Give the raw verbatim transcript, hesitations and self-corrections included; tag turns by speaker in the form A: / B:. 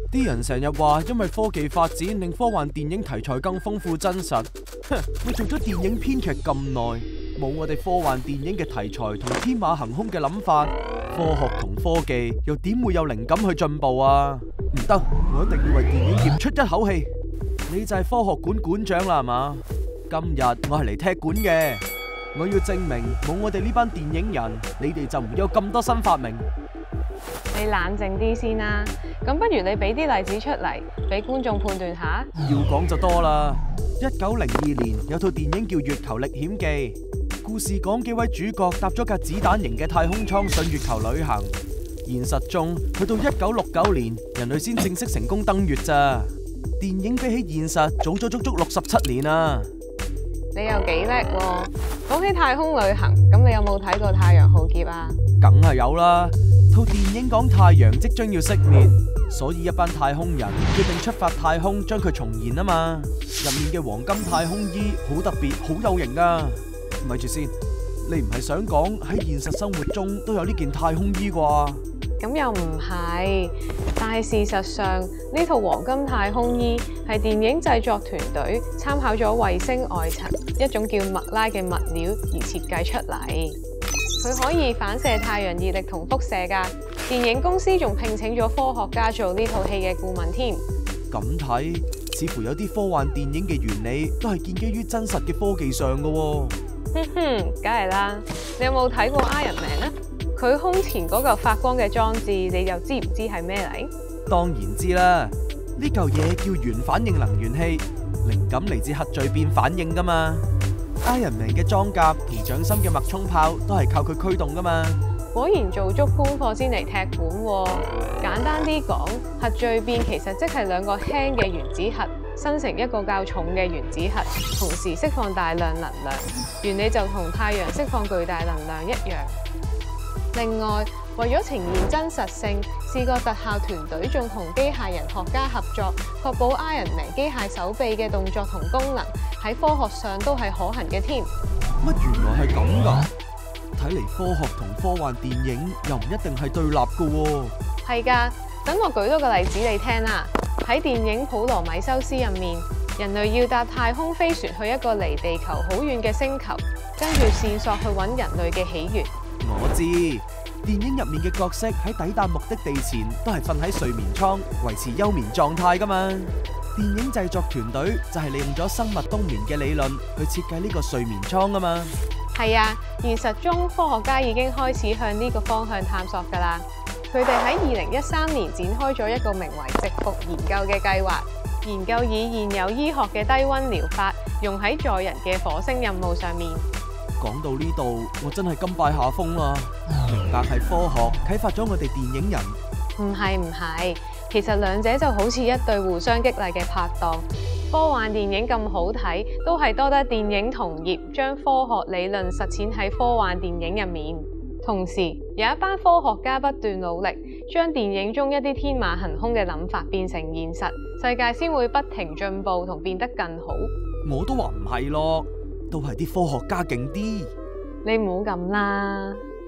A: 啲人成日話，因為科技發展令科幻電影題材更豐富真實。哼，我做咗電影編劇咁耐，冇我哋科幻電影嘅題材同天馬行空嘅諗法，科學同科技又點會有靈感去進步啊？唔得，我一定要為電影業出一口氣。你就係科學館館長啦，係嘛？今日我係嚟踢館嘅，我要證明冇我哋呢班電影人，你哋就唔會有咁多新發明。
B: 你冷靜啲先啦，咁不如你俾啲例子出嚟，俾觀眾判斷下。
A: 要講就多啦。一九零二年有套電影叫《月球歷險記》，故事講幾位主角搭咗架子彈型嘅太空艙上月球旅行。現實中去到一九六九年，人類先正式成功登月咋。電影比起現實早咗足足六十七年啊！
B: 你又幾叻喎！講起太空旅行，咁你有冇睇過《太陽浩劫》啊？
A: 梗係有啦。套電影講太陽即將要熄滅，所以一班太空人決定出發太空將佢重燃啊嘛。入面嘅黃金太空衣好特別，好有型啊！咪住先，你唔係想講喺現實生活中都有呢件太空衣啩？
B: 咁又唔係，但係事實上呢套黃金太空衣係電影製作團隊參考咗衛星外層一種叫麥拉嘅物料而設計出嚟。佢可以反射太陽熱力同輻射㗎。電影公司仲聘請咗科學家做呢套戲嘅顧問添。咁
A: 睇，似乎有啲科幻電影嘅原理都係建基於真實嘅科技上㗎喎。
B: 哼哼，梗係啦。你有冇睇過 Iron Man 呢？佢胸前嗰嚿發光嘅裝置，你又知唔知係咩嚟？
A: 當然知啦，呢嚿嘢叫原反應能源器，靈感嚟自核聚變反應噶嘛。Iron Man嘅裝甲同掌心嘅脈衝炮都係靠佢驅動噶嘛。
B: 果然做足功課先嚟踢館喎。簡單啲講，核聚變其實即係兩個輕嘅原子核生成一個較重嘅原子核，同時釋放大量能量，原理就同太陽釋放巨大能量一樣。另外，為咗呈現真實性，視覺特效團隊仲同機械人學家合作，確保 Iron Man 機械手臂嘅動作同功能喺科學上都係可行嘅添。
A: 乜原來係咁㗎？睇嚟科學同科幻電影又唔一定係對立㗎喎。
B: 係㗎，等我舉多個例子你聽啦。喺電影《普羅米修斯》入面，人類要搭太空飛船去一個離地球好遠嘅星球，跟住線索去揾人類嘅起源。
A: 我知，電影入面嘅角色喺抵達目的地前都係瞓喺睡眠艙，維持休眠狀態噶嘛。電影製作團隊就係利用咗生物冬眠嘅理論去設計呢個睡眠艙啊嘛。
B: 係啊，現實中科學家已經開始向呢個方向探索噶啦。佢哋喺二零一三年展開咗一個名為直服研究嘅計劃，研究以現有醫學嘅低溫療法用喺載人嘅火星任務上面。
A: 講到呢度，我真係甘拜下風啦！明白係科學啟發咗我哋電影人。
B: 唔係唔係，其實兩者就好似一對互相激勵嘅拍檔。科幻電影咁好睇，都係多得電影同業將科學理論實踐喺科幻電影入面。同時，有一班科學家不斷努力，將電影中一啲天馬行空嘅諗法變成現實，世界先會不停進步同變得更好。
A: 我都話唔係咯。都係啲科學家勁啲，
B: 你唔好咁啦。